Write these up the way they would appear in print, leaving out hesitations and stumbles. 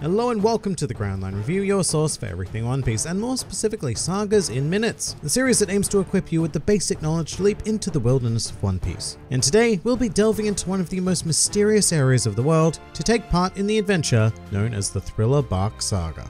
Hello and welcome to the Groundline Review, your source for everything One Piece, and more specifically sagas in minutes, the series that aims to equip you with the basic knowledge to leap into the wilderness of One Piece. And today, we'll be delving into one of the most mysterious areas of the world to take part in the adventure known as the Thriller Bark Saga.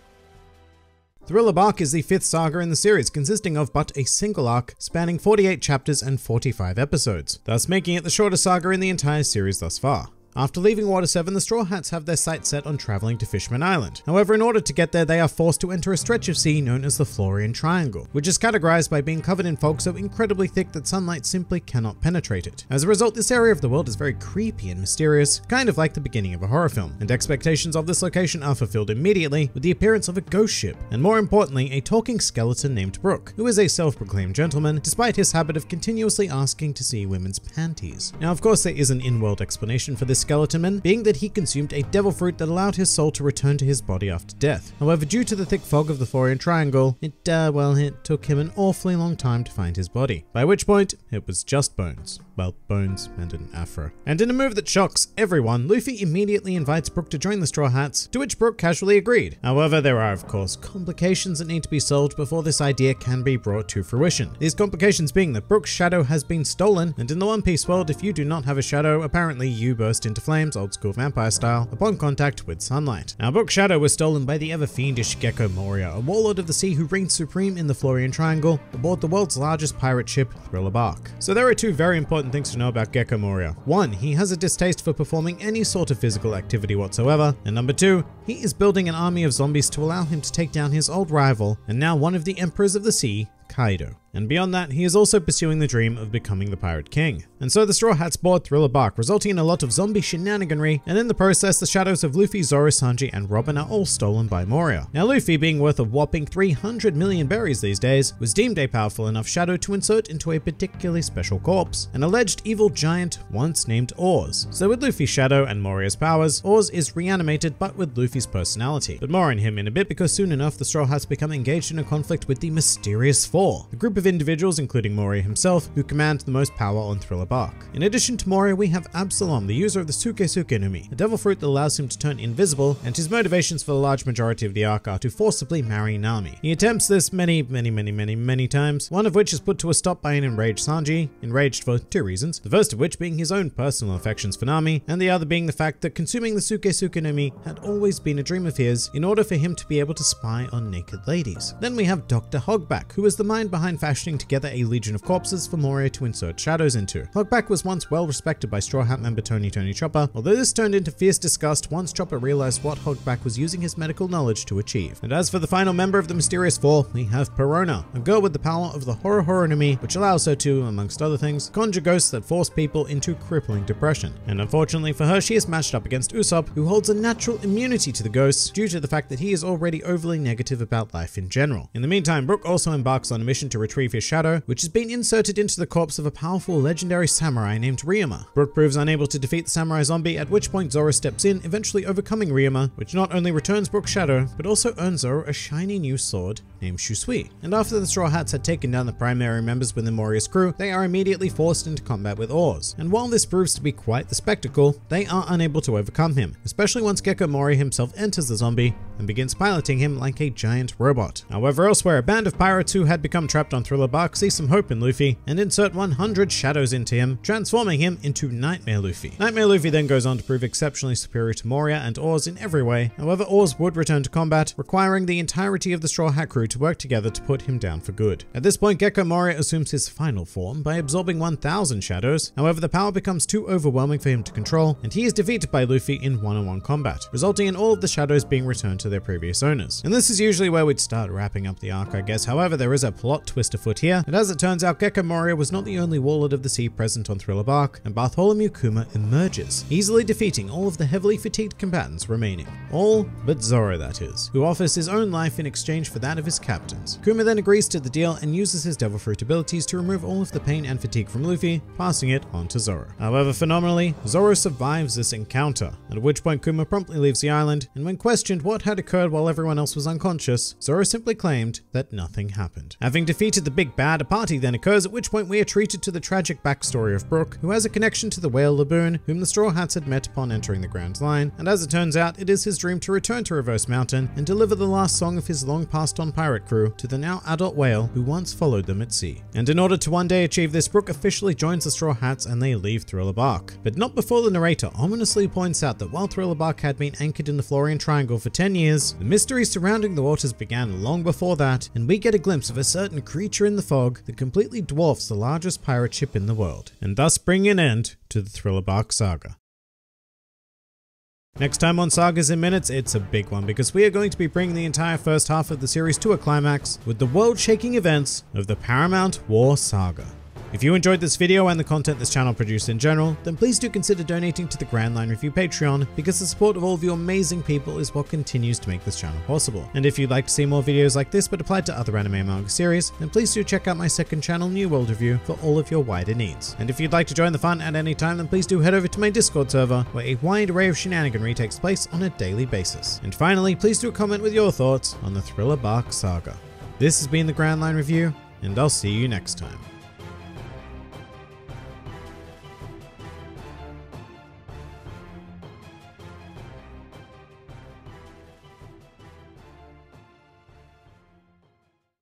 Thriller Bark is the fifth saga in the series, consisting of but a single arc spanning 48 chapters and 45 episodes, thus making it the shortest saga in the entire series thus far. After leaving Water 7, the Straw Hats have their sights set on traveling to Fishman Island. However, in order to get there, they are forced to enter a stretch of sea known as the Florian Triangle, which is categorized by being covered in fog so incredibly thick that sunlight simply cannot penetrate it. As a result, this area of the world is very creepy and mysterious, kind of like the beginning of a horror film, and expectations of this location are fulfilled immediately with the appearance of a ghost ship, and more importantly, a talking skeleton named Brook, who is a self-proclaimed gentleman, despite his habit of continuously asking to see women's panties. Now, of course, there is an in-world explanation for this skeleton man, being that he consumed a devil fruit that allowed his soul to return to his body after death. However, due to the thick fog of the Florian Triangle, it took him an awfully long time to find his body, by which point it was just bones. Well, bones and an afro. And in a move that shocks everyone, Luffy immediately invites Brook to join the Straw Hats, to which Brook casually agreed. However, there are of course complications that need to be solved before this idea can be brought to fruition. These complications being that Brook's shadow has been stolen, and in the One Piece world, if you do not have a shadow, apparently you burst into flames, old school vampire style, upon contact with sunlight. Now, Brook's shadow was stolen by the ever-fiendish Gecko Moria, a warlord of the sea who reigns supreme in the Florian Triangle, aboard the world's largest pirate ship, Thriller Bark. So there are two very important things to know about Gecko Moria. One, he has a distaste for performing any sort of physical activity whatsoever, and number two, he is building an army of zombies to allow him to take down his old rival, and now one of the emperors of the sea, Kaido. And beyond that, he is also pursuing the dream of becoming the Pirate King. And so the Straw Hats board Thriller Bark, resulting in a lot of zombie shenaniganry, and in the process, the shadows of Luffy, Zoro, Sanji, and Robin are all stolen by Moria. Now, Luffy, being worth a whopping 300 million berries these days, was deemed a powerful enough shadow to insert into a particularly special corpse, an alleged evil giant once named Oars. So with Luffy's shadow and Moria's powers, Oars is reanimated but with Luffy's personality. But more on him in a bit, because soon enough, the Straw Hats become engaged in a conflict with the Mysterious Four, a group of individuals, including Moria himself, who command the most power on Thriller Bark. In addition to Moria, we have Absalom, the user of the Suke Numi, a devil fruit that allows him to turn invisible, and his motivations for the large majority of the arc are to forcibly marry Nami. He attempts this many times, one of which is put to a stop by an enraged Sanji, enraged for two reasons, the first of which being his own personal affections for Nami, and the other being the fact that consuming the Suke Numi had always been a dream of his in order for him to be able to spy on naked ladies. Then we have Dr. Hogback, who is the mind behind fashioning together a legion of corpses for Moria to insert shadows into. Hogback was once well respected by Straw Hat member Tony Chopper, although this turned into fierce disgust once Chopper realized what Hogback was using his medical knowledge to achieve. And as for the final member of the Mysterious Four, we have Perona, a girl with the power of the Horohoronomi, which allows her to, amongst other things, conjure ghosts that force people into crippling depression. And unfortunately for her, she is matched up against Usopp, who holds a natural immunity to the ghosts due to the fact that he is already overly negative about life in general. In the meantime, Brook also embarks on a mission to retrieve his shadow, which has been inserted into the corpse of a powerful legendary samurai named Ryuma. Brook proves unable to defeat the samurai zombie, at which point Zoro steps in, eventually overcoming Ryuma, which not only returns Brook's shadow, but also earns Zoro a shiny new sword named Shusui. And after the Straw Hats had taken down the primary members within Moria's crew, they are immediately forced into combat with Oars. And while this proves to be quite the spectacle, they are unable to overcome him, especially once Gecko Moria himself enters the zombie and begins piloting him like a giant robot. However, elsewhere, a band of pirates who had become trapped on Thriller Bark see some hope in Luffy and insert 100 shadows into him, transforming him into Nightmare Luffy. Nightmare Luffy then goes on to prove exceptionally superior to Moria and Oars in every way. However, Oars would return to combat, requiring the entirety of the Straw Hat crew to work together to put him down for good. At this point, Gecko Moria assumes his final form by absorbing 1,000 shadows. However, the power becomes too overwhelming for him to control, and he is defeated by Luffy in one-on-one combat, resulting in all of the shadows being returned to their previous owners. And this is usually where we'd start wrapping up the arc, I guess. However, there is a plot twist afoot here, and as it turns out, Gecko Moria was not the only warlord of the sea present on Thriller Bark, and Bartholomew Kuma emerges, easily defeating all of the heavily fatigued combatants remaining. All but Zoro, that is, who offers his own life in exchange for that of his captains. Kuma then agrees to the deal and uses his Devil Fruit abilities to remove all of the pain and fatigue from Luffy, passing it on to Zoro. However, phenomenally, Zoro survives this encounter, at which point Kuma promptly leaves the island, and when questioned what had occurred while everyone else was unconscious, Zoro simply claimed that nothing happened. Having defeated the big bad, a party then occurs, at which point we are treated to the tragic backstory of Brook, who has a connection to the whale Laboon, whom the Straw Hats had met upon entering the Grand Line, and as it turns out, it is his dream to return to Reverse Mountain and deliver the last song of his long passed on pirate crew to the now adult whale who once followed them at sea. And in order to one day achieve this, Brook officially joins the Straw Hats and they leave Thriller Bark. But not before the narrator ominously points out that while Thriller Bark had been anchored in the Florian Triangle for 10 years, the mysteries surrounding the waters began long before that, and we get a glimpse of a certain creature in the fog that completely dwarfs the largest pirate ship in the world, and thus bring an end to the Thriller Bark saga. Next time on Sagas in Minutes, it's a big one because we are going to be bringing the entire first half of the series to a climax with the world-shaking events of the Paramount War Saga. If you enjoyed this video and the content this channel produced in general, then please do consider donating to the Grand Line Review Patreon, because the support of all of you amazing people is what continues to make this channel possible. And if you'd like to see more videos like this but applied to other anime and manga series, then please do check out my second channel, New World Review, for all of your wider needs. And if you'd like to join the fun at any time, then please do head over to my Discord server, where a wide array of shenaniganry takes place on a daily basis. And finally, please do comment with your thoughts on the Thriller Bark saga. This has been the Grand Line Review, and I'll see you next time.